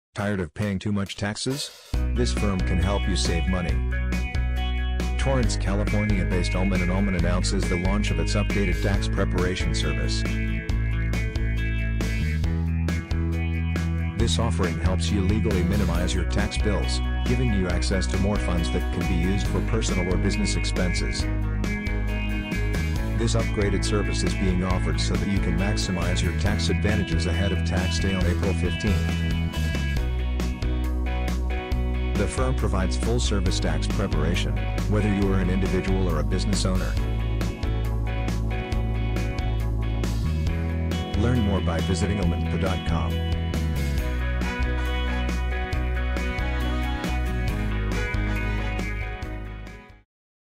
Tired of paying too much taxes? This firm can help you save money. Torrance, California-based Ullman & Ullman announces the launch of its updated tax preparation service. This offering helps you legally minimize your tax bills, giving you access to more funds that can be used for personal or business expenses. This upgraded service is being offered so that you can maximize your tax advantages ahead of tax day on April 15. The firm provides full-service tax preparation, whether you are an individual or a business owner. Learn more by visiting ullmanpro.com.